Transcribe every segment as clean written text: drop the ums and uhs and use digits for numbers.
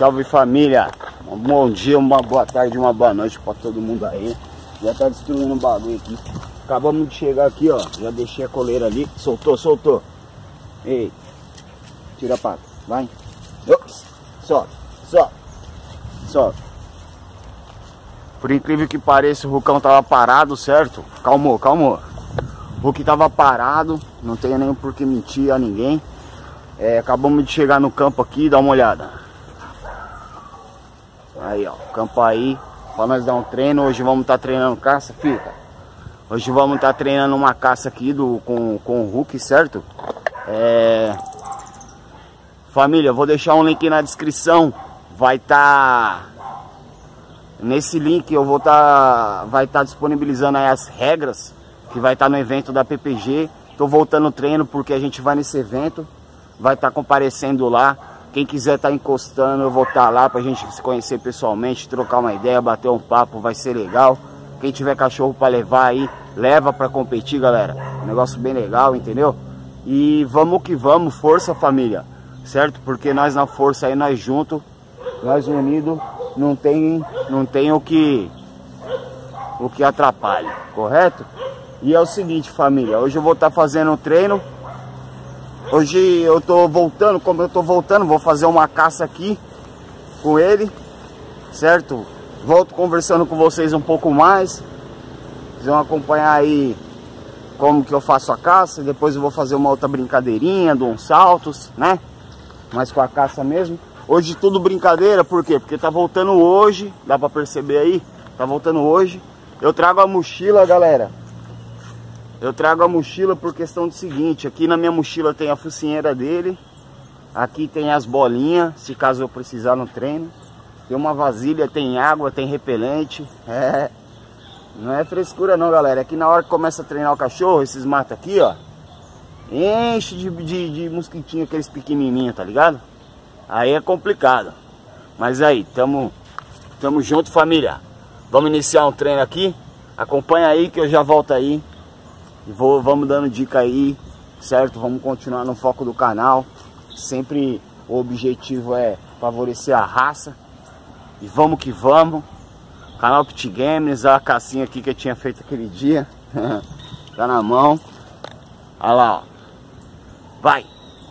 salve família! Um bom dia, uma boa tarde, uma boa noite pra todo mundo aí. Já tá destruindo o bagulho aqui. Acabamos de chegar aqui, ó. Já deixei a coleira ali. Soltou, soltou. Ei, tira a pata, vai. Sobe, sobe, sobe. Por incrível que pareça, o Rucão tava parado, certo? Calmou, calmou. O Hulk tava parado, não tenho nem por que mentir a ninguém. Acabamos de chegar no campo aqui, dá uma olhada. Aí, ó, campo aí, pra nós dar um treino. Hoje vamos estar treinando caça, fica. Hoje vamos estar treinando uma caça aqui com o Hulk, certo? Família, vou deixar um link na descrição. Vai estar... Nesse link eu vou vai estar disponibilizando aí as regras que vai estar no evento da PPG. Tô voltando o treino porque a gente vai nesse evento. Vai estar comparecendo lá. Quem quiser estar encostando, eu vou estar lá pra gente se conhecer pessoalmente, trocar uma ideia, bater um papo, vai ser legal. Quem tiver cachorro pra levar aí, leva pra competir, galera. Um negócio bem legal, entendeu? E vamos que vamos, força família, certo? Porque nós na força aí, nós juntos, nós unidos, não tem o que atrapalhe, correto? E é o seguinte família, hoje eu vou estar fazendo um treino. Hoje eu tô voltando, como eu tô voltando, vou fazer uma caça aqui com ele, certo? Volto conversando com vocês um pouco mais. Vocês vão acompanhar aí como que eu faço a caça. Depois eu vou fazer uma outra brincadeirinha, de uns saltos, né? Mas com a caça mesmo. Hoje tudo brincadeira, por quê? Porque tá voltando hoje, dá pra perceber aí, tá voltando hoje. Eu trago a mochila, galera. Eu trago a mochila por questão do seguinte, aqui na minha mochila tem a focinheira dele, aqui tem as bolinhas, se caso eu precisar no treino, tem uma vasilha, tem água, tem repelente, não é frescura não, galera, aqui na hora que começa a treinar o cachorro, esses matos aqui, ó, enche de mosquitinho, aqueles pequenininhos, tá ligado? Aí é complicado, mas aí, tamo junto família, vamos iniciar um treino aqui, acompanha aí que eu já volto aí. E vamos dando dica aí, certo? Vamos continuar no foco do canal. Sempre o objetivo é favorecer a raça. E vamos que vamos. Canal Pit Games, a cacinha aqui que eu tinha feito aquele dia. Tá na mão. Olha lá, ó. Vai!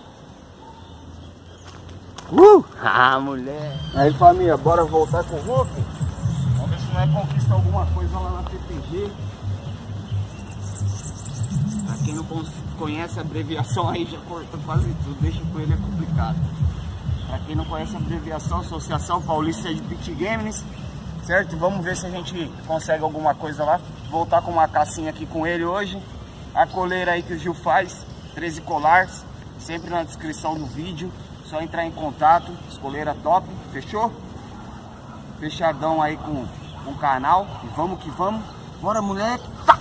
Ah, mulher! Aí família, bora voltar com o Hulk? Vamos ver se nós conquista alguma coisa lá na PPG. Quem não conhece a abreviação aí já corta quase tudo, deixa com ele é complicado. Pra quem não conhece a abreviação, Associação Paulista de Pit Games, certo? Vamos ver se a gente consegue alguma coisa lá. Voltar com uma cacinha aqui com ele hoje. A coleira aí que o Gil faz, 13 colares, sempre na descrição do vídeo. Só entrar em contato, coleira top, fechou? Fechadão aí com o canal. E vamos que vamos. Bora, moleque! Tá.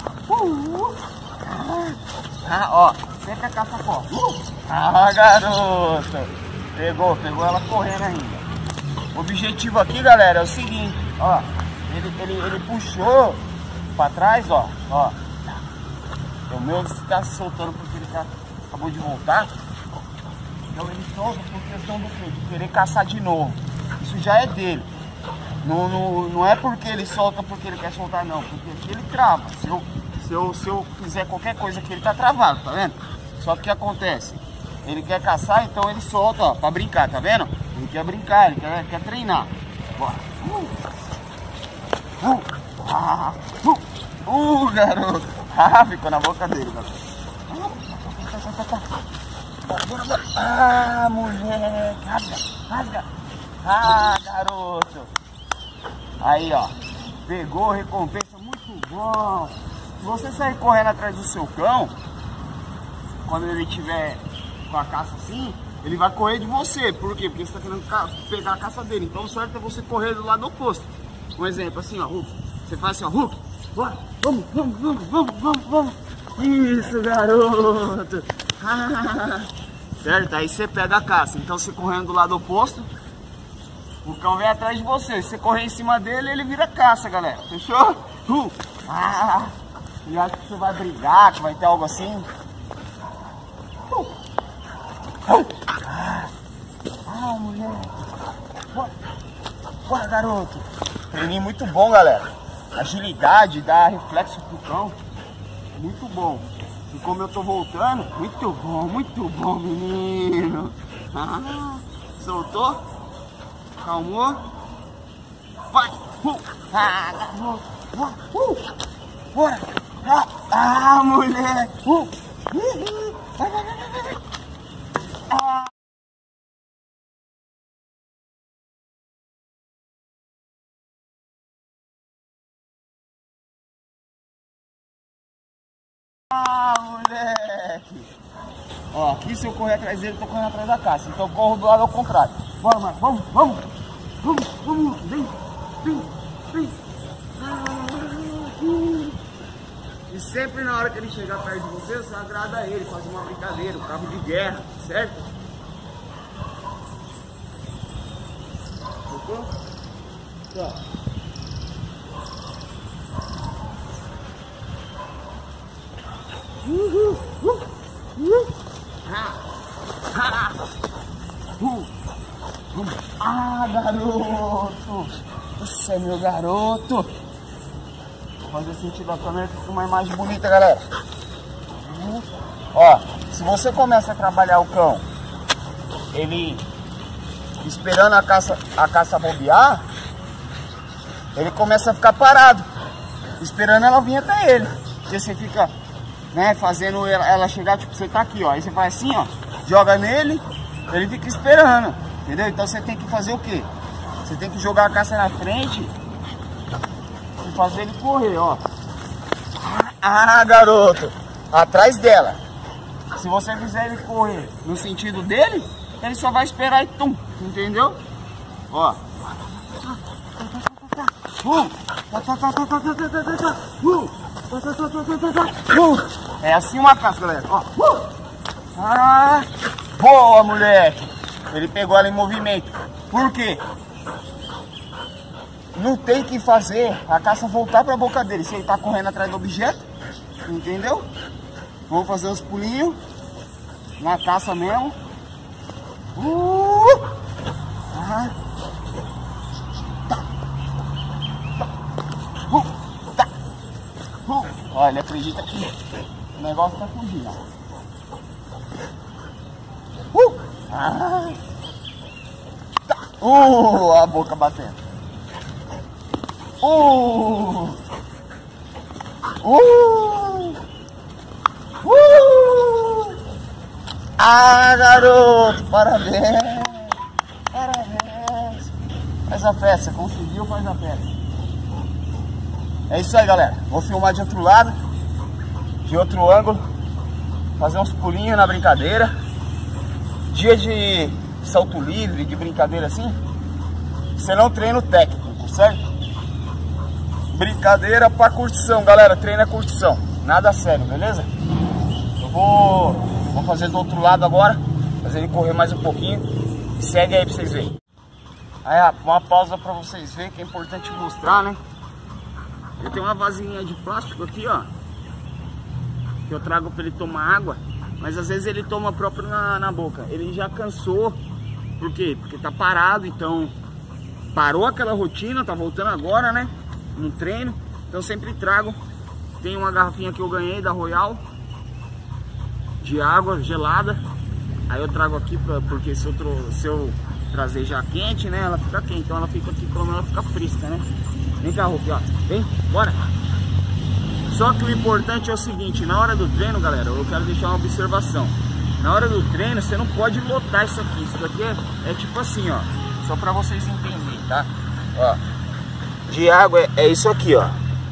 Ó, sempre a caça forte. Garoto! Pegou ela correndo ainda. O objetivo aqui, galera, é o seguinte, ó. Ele puxou pra trás, ó. O meu está se soltando porque ele acabou de voltar. Então ele solta por questão do quê? De querer caçar de novo. Isso já é dele. Não é porque ele solta porque ele quer soltar, não. Porque aqui ele trava. Se eu fizer qualquer coisa aqui, ele tá travado, tá vendo? Só que o que acontece? Ele quer caçar, então ele solta, ó, pra brincar, tá vendo? Ele quer brincar, ele quer treinar. Bora. Garoto. Ficou na boca dele, garoto. Moleque. Rasga. Garoto. Aí, ó. Pegou, recompensa, muito bom. Se você sair correndo atrás do seu cão, quando ele estiver com a caça assim, ele vai correr de você. Por quê? Porque você está querendo pegar a caça dele. Então o certo é você correr do lado oposto. Um exemplo, assim, ó, Hulk. Você faz assim, ó, Hulk, bora, vamos. Isso, garoto. Certo? Aí você pega a caça. Então você correndo do lado oposto, o cão vem atrás de você. Se você correr em cima dele, ele vira caça, galera. Fechou? E acha que você vai brigar, que vai ter algo assim. Mulher. Bora. Bora, garoto. Treininho muito bom, galera. Agilidade, dá reflexo pro cão. Muito bom. E como eu tô voltando, muito bom, menino. Ah, soltou? Calmou? Vai! Garoto! Bora! Moleque! Vai! Moleque! Ó, aqui se eu correr atrás dele, eu tô correndo atrás da caça. Então eu corro do lado ao contrário. Bora, mano, vamos! Vem! E sempre na hora que ele chegar perto de você, você agrada ele, faz uma brincadeira, um cabo de guerra, certo? Tocou? Tá. Garoto! Você é meu garoto! Vou fazer sentido a câmera que fica uma imagem bonita, galera. Ó, se você começa a trabalhar o cão, ele esperando a caça bobear, ele começa a ficar parado, esperando ela vir até ele. Porque você fica, né, fazendo ela chegar, tipo, você tá aqui, ó, aí você faz assim, ó, joga nele, ele fica esperando, entendeu? Então você tem que fazer o quê? Você tem que jogar a caça na frente e fazer ele correr, ó. Garoto, atrás dela. Se você fizer ele correr no sentido dele, ele só vai esperar e tum, entendeu? Ó. É assim uma caça, galera. Ó. Boa, moleque. Ele pegou ela em movimento. Por quê? Não tem que fazer a caça voltar para a boca dele. Se ele tá correndo atrás do objeto, entendeu? Vamos fazer os pulinhos na caça mesmo. Olha, ele acredita que o negócio tá fugindo. A boca batendo. Garoto, parabéns. Faz a festa, conseguiu, faz a festa. É isso aí, galera. Vou filmar de outro lado, de outro ângulo, fazer uns pulinhos na brincadeira. Dia de salto livre, de brincadeira assim, você não treina o técnico, certo? Brincadeira pra curtição, galera. Treina curtição, nada sério, beleza? Eu vou fazer do outro lado agora, fazer ele correr mais um pouquinho. Segue aí pra vocês verem. Aí, uma pausa pra vocês verem, que é importante mostrar, né? Eu tenho uma vasilhinha de plástico aqui, ó, que eu trago pra ele tomar água. Mas às vezes ele toma próprio na boca. Ele já cansou. Por quê? Porque tá parado, então parou aquela rotina, tá voltando agora, né? No treino. Então sempre trago. Tem uma garrafinha que eu ganhei da Royal de água gelada. Aí eu trago aqui porque se eu trazer já quente, né? Ela fica quente. Então ela fica aqui, pelo menos ela fica fresca, né? Vem cá, Rupi, ó. Vem, bora! Só que o importante é o seguinte, na hora do treino, galera, eu quero deixar uma observação. Na hora do treino, você não pode lotar isso aqui. Isso daqui é tipo assim, ó. Só pra vocês entenderem, tá? Ó. De água é isso aqui, ó.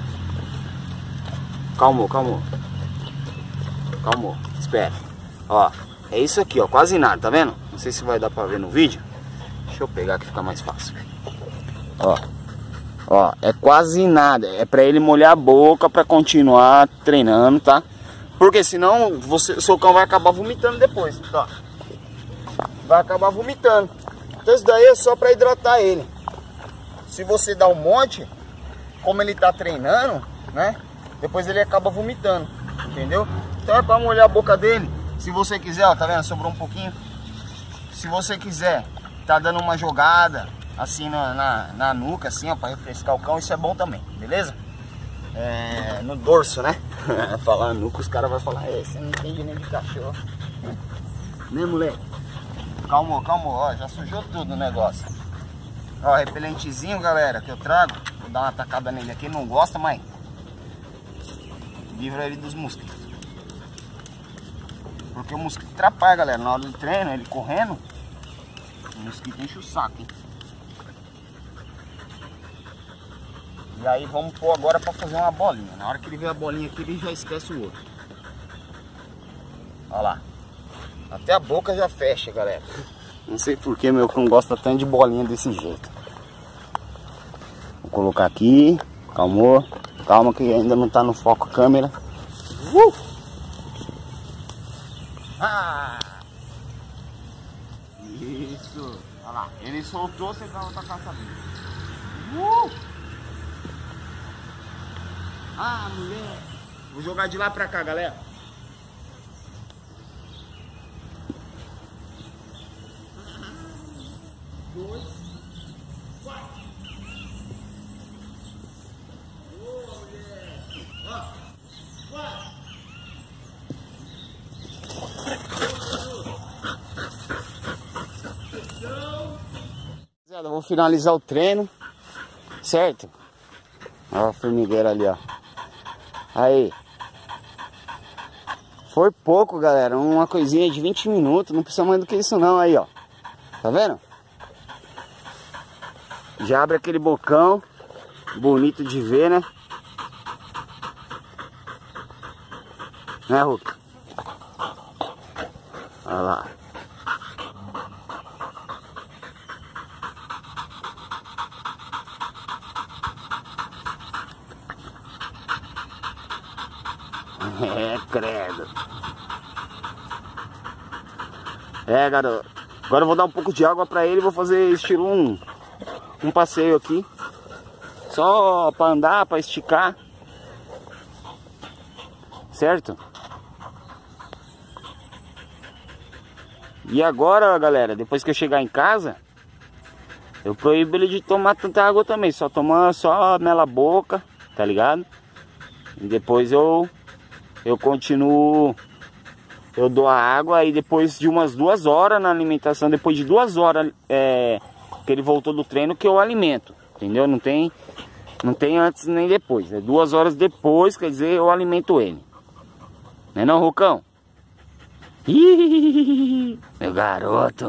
Calmou. Espera. Ó. É isso aqui, ó. Quase nada, tá vendo? Não sei se vai dar pra ver no vídeo. Deixa eu pegar que fica mais fácil. Ó, é quase nada. É pra ele molhar a boca pra continuar treinando, tá? Porque senão seu cão vai acabar vomitando depois, tá? Vai acabar vomitando. Então isso daí é só pra hidratar ele. Se você dá um monte, como ele tá treinando, né? Depois ele acaba vomitando, entendeu? Então é pra molhar a boca dele. Se você quiser, ó, tá vendo? Sobrou um pouquinho. Se você quiser, tá dando uma jogada, assim na nuca, assim, ó, pra refrescar o cão, isso é bom também, beleza? No dorso, né? Falar nuca, os caras vão falar, você não entende nem de cachorro. Né, moleque? Calma, ó, já sujou tudo o negócio. Ó, repelentezinho, galera, que eu trago. Vou dar uma tacada nele aqui, não gosta, mas livra ele dos mosquitos. Porque o mosquito atrapalha, galera, na hora do treino, ele correndo, o mosquito enche o saco, hein? E aí vamos pôr agora para fazer uma bolinha. Na hora que ele vê a bolinha aqui, ele já esquece o outro. Olha lá. Até a boca já fecha, galera. Não sei porque meu cão gosta tanto de bolinha desse jeito. Vou colocar aqui. Calmou. Calma que ainda não tá no foco a câmera. Isso. Olha lá. Ele soltou, você vai outra caçadinha. Mulher. Vou jogar de lá pra cá, galera. Eu vou finalizar o treino, certo? Olha a formigueira ali, ó. Aí. Foi pouco, galera. Uma coisinha de 20 minutos. Não precisa mais do que isso não, aí, ó. Tá vendo? Já abre aquele bocão. Bonito de ver, né? Né, Hulk? Olha lá. Credo. Garoto. Agora eu vou dar um pouco de água pra ele e vou fazer estilo um passeio aqui. Só pra andar, pra esticar. Certo? E agora, galera, depois que eu chegar em casa, eu proíbo ele de tomar tanta água também. Só toma só mela boca, tá ligado? E depois eu continuo, eu dou a água e depois de umas 2 horas na alimentação, depois de 2 horas que ele voltou do treino, que eu alimento, entendeu? Não tem antes nem depois, 2 horas depois, quer dizer, eu alimento ele. Não é não, Rucão? Ih, meu garoto.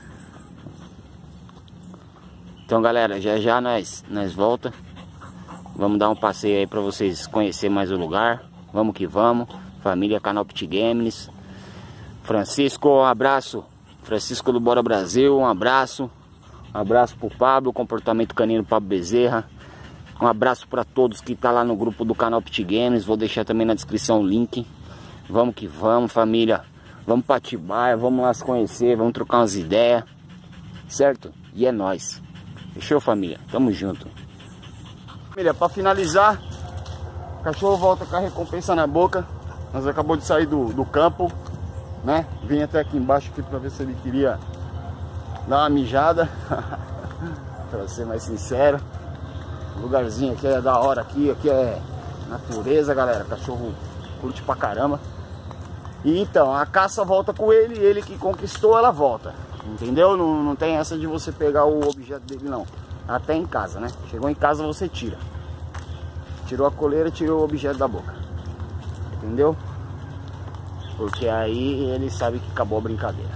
Então, galera, já nós volta. Vamos dar um passeio aí pra vocês conhecerem mais o lugar. Vamos que vamos. Família Canal Pit Games. Francisco, um abraço. Francisco do Bora Brasil, um abraço. Um abraço pro Pablo, Comportamento Canino Pablo Bezerra. Um abraço para todos que tá lá no grupo do Canal Pit Games. Vou deixar também na descrição o link. Vamos que vamos, família. Vamos pra Atibaia, vamos lá se conhecer, vamos trocar umas ideias. Certo? E é nóis. Fechou, família? Tamo junto. Família, pra finalizar, o cachorro volta com a recompensa na boca. Nós acabou de sair do campo, né? Vim até aqui embaixo aqui pra ver se ele queria dar uma mijada. Pra ser mais sincero. O lugarzinho aqui é da hora aqui é natureza, galera. O cachorro curte pra caramba. E então, a caça volta com ele, ele que conquistou, ela volta. Entendeu? Não tem essa de você pegar o objeto dele, não. Até em casa, né? Chegou em casa, você tira. Tirou a coleira, tirou o objeto da boca. Entendeu? Porque aí ele sabe que acabou a brincadeira.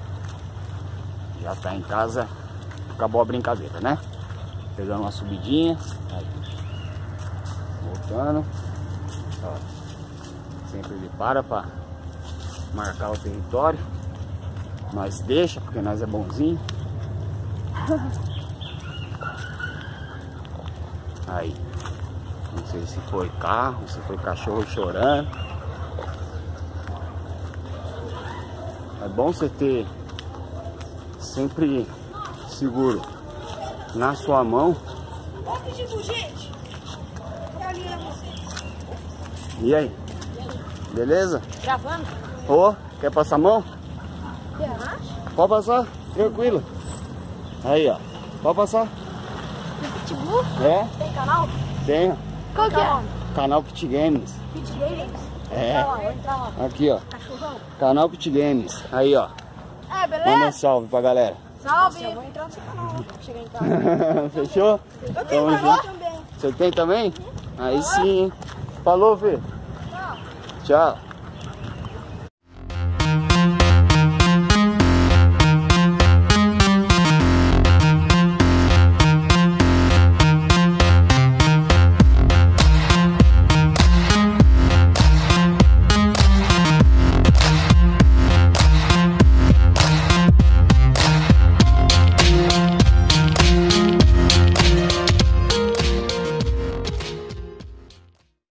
Já tá em casa, acabou a brincadeira, né? Pegando uma subidinha. Aí. Voltando. Ó. Sempre ele para pra marcar o território. Nós deixa, porque nós é bonzinho. Aí. Não sei se foi carro, se foi cachorro chorando. É bom você ter sempre seguro na sua mão. E aí? Beleza? Gravando? Ô, quer passar a mão? Relaxa. Pode passar, tranquilo. Aí, ó. Pode passar? Pitbull? É? Tem canal? Tenho. Qual que é? Canal Pit Games. Pit Games? É. Vou entrar lá. Aqui, ó. Cachorrão? Canal Pit Games. Aí, ó. É, Manda um beleza? salve pra galera. Salve! Eu vou entrar no seu canal. Chegar em casa. Fechou? Eu tenho Tamo canal junto. também. Você tem também? Aí sim. Falou, Fê. Tchau. Tchau.